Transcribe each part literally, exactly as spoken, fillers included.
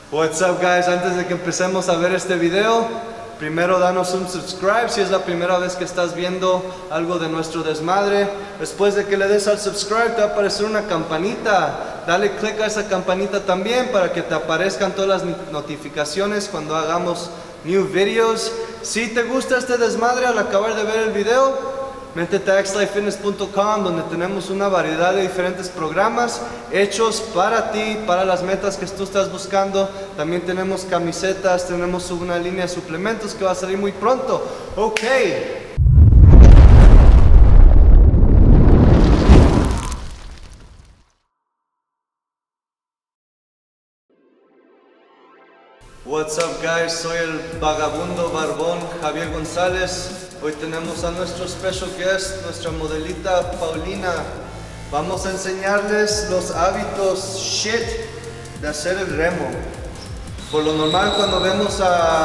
What's up guys, antes de que empecemos a ver este video, primero danos un subscribe si es la primera vez que estás viendo algo de nuestro desmadre. Después de que le des al subscribe te va a aparecer una campanita, dale click a esa campanita también para que te aparezcan todas las notificaciones cuando hagamos new videos. Si te gusta este desmadre al acabar de ver el video, métete a x life fitness punto com, donde tenemos una variedad de diferentes programas hechos para ti, para las metas que tú estás buscando. También tenemos camisetas, tenemos una línea de suplementos que va a salir muy pronto. Ok. What's up guys, soy el vagabundo barbón Javier González. Hoy tenemos a nuestro special guest, nuestra modelita Paulina. Vamos a enseñarles los hábitos shit de hacer el remo. Por lo normal, cuando vemos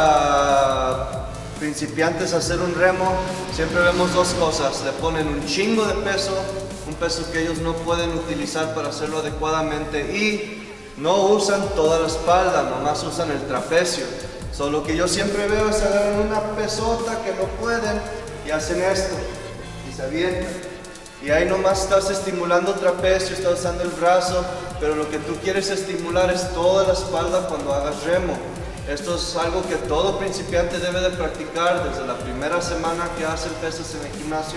a principiantes hacer un remo, siempre vemos dos cosas. Le ponen un chingo de peso, un peso que ellos no pueden utilizar para hacerlo adecuadamente, y no usan toda la espalda, nomás usan el trapecio. So, lo que yo siempre veo es agarran una pesota que no pueden y hacen esto y se avientan, y ahí nomás estás estimulando trapecio, estás usando el brazo, pero lo que tú quieres estimular es toda la espalda cuando hagas remo. Esto es algo que todo principiante debe de practicar desde la primera semana que hacen pesas en el gimnasio,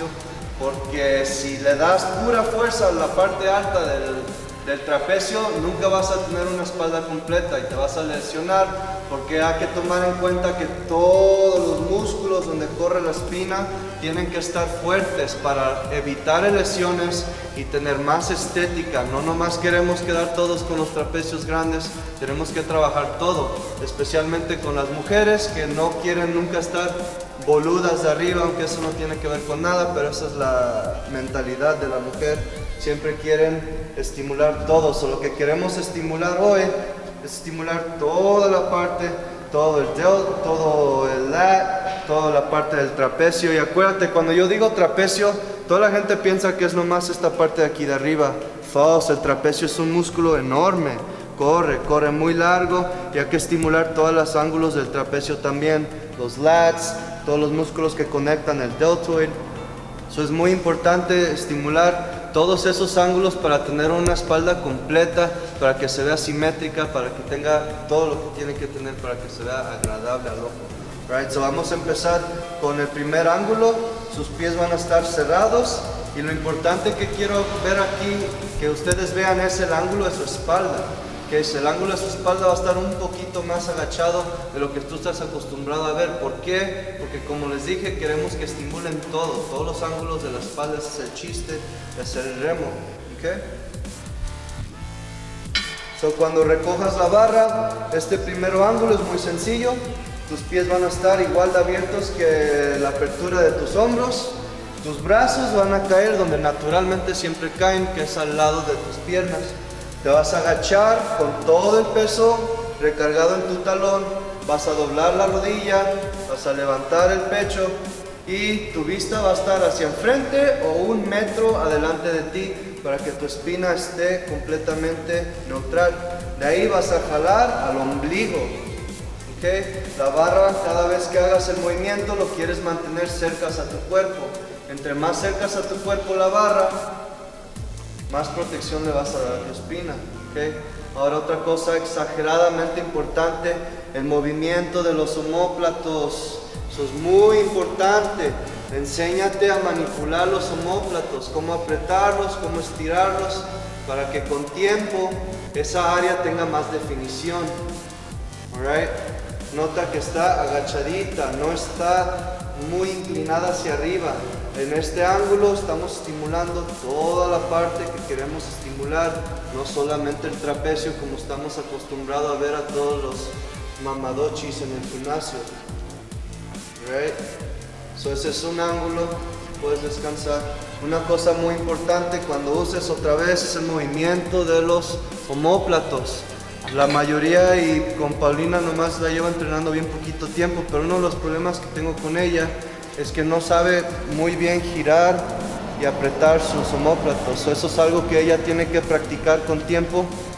porque si le das pura fuerza a la parte alta del del trapecio, nunca vas a tener una espalda completa y te vas a lesionar, porque hay que tomar en cuenta que todos los músculos donde corre la espina tienen que estar fuertes para evitar lesiones y tener más estética. No nomás queremos quedar todos con los trapecios grandes, tenemos que trabajar todo, especialmente con las mujeres que no quieren nunca estar boludas de arriba, aunque eso no tiene que ver con nada, pero esa es la mentalidad de la mujer. Siempre quieren estimular todo. So, lo que queremos estimular hoy es estimular toda la parte, todo el delt, todo el lat, toda la parte del trapecio. Y acuérdate, cuando yo digo trapecio, toda la gente piensa que es nomás esta parte de aquí de arriba. False, el trapecio es un músculo enorme. Corre, corre muy largo, y hay que estimular todos los ángulos del trapecio también. Los lats, todos los músculos que conectan el deltoid. Eso es muy importante, estimular todos esos ángulos para tener una espalda completa, para que se vea simétrica, para que tenga todo lo que tiene que tener para que se vea agradable al ojo. Right, so vamos a empezar con el primer ángulo. Sus pies van a estar cerrados, y lo importante que quiero ver aquí, que ustedes vean, es el ángulo de su espalda. Que es el ángulo de su espalda va a estar un poquito más agachado de lo que tú estás acostumbrado a ver. ¿Por qué? Porque, como les dije, queremos que estimulen todo, todos los ángulos de la espalda. Ese es el chiste de hacer el remo. ¿Okay? So, cuando recojas la barra, este primer ángulo es muy sencillo. Tus pies van a estar igual de abiertos que la apertura de tus hombros. Tus brazos van a caer donde naturalmente siempre caen, que es al lado de tus piernas. Te vas a agachar con todo el peso recargado en tu talón, vas a doblar la rodilla, vas a levantar el pecho, y tu vista va a estar hacia enfrente o un metro adelante de ti para que tu espina esté completamente neutral. De ahí vas a jalar al ombligo. ¿Okay? La barra, cada vez que hagas el movimiento, lo quieres mantener cerca a tu cuerpo. Entre más cerca a tu cuerpo la barra, más protección le vas a dar a tu espina. ¿Okay? Ahora, otra cosa exageradamente importante, el movimiento de los omóplatos. Eso es muy importante. Enséñate a manipular los omóplatos, cómo apretarlos, cómo estirarlos, para que con tiempo esa área tenga más definición. Alright? Nota que está agachadita, no está muy inclinada hacia arriba. En este ángulo estamos estimulando toda la parte que queremos estimular, no solamente el trapecio como estamos acostumbrados a ver a todos los mamadochis en el gimnasio. Right? So, ese es un ángulo, puedes descansar. Una cosa muy importante cuando uses otra vez es el movimiento de los omóplatos. La mayoría, y con Paulina nomás la llevo entrenando bien poquito tiempo, pero uno de los problemas que tengo con ella es que no sabe muy bien girar y apretar sus omóplatos. Eso es algo que ella tiene que practicar con tiempo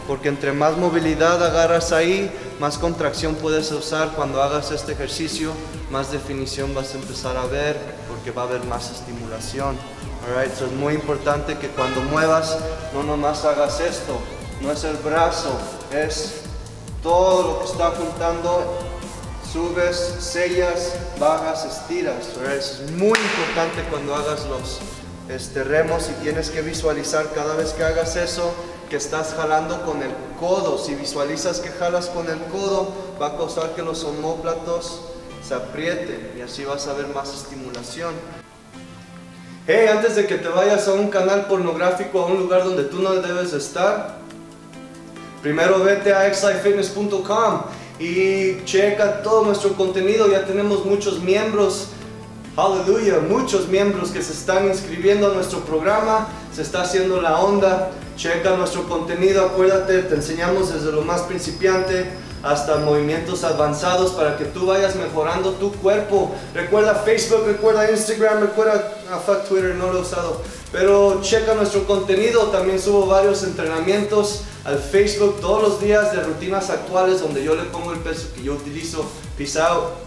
porque entre más movilidad agarras ahí, más contracción puedes usar cuando hagas este ejercicio, más definición vas a empezar a ver, porque va a haber más estimulación. Alright, so es muy importante que cuando muevas, no nomás hagas esto, no es el brazo, es todo lo que está juntando. Subes, sellas, bajas, estiras. Right? Es muy importante cuando hagas los este, remos y tienes que visualizar cada vez que hagas eso que estás jalando con el codo. Si visualizas que jalas con el codo, va a causar que los omóplatos se aprieten y así vas a ver más estimulación. Hey, antes de que te vayas a un canal pornográfico, a un lugar donde tú no debes estar, primero vete a x i fitness punto com y checa todo nuestro contenido. Ya tenemos muchos miembros, aleluya, muchos miembros que se están inscribiendo a nuestro programa, se está haciendo la onda. Checa nuestro contenido, acuérdate, te enseñamos desde lo más principiante hasta movimientos avanzados para que tú vayas mejorando tu cuerpo. Recuerda Facebook, recuerda Instagram, recuerda, ah, fuck Twitter, no lo he usado, pero checa nuestro contenido. También subo varios entrenamientos al Facebook todos los días de rutinas actuales donde yo le pongo el peso que yo utilizo. Peace out.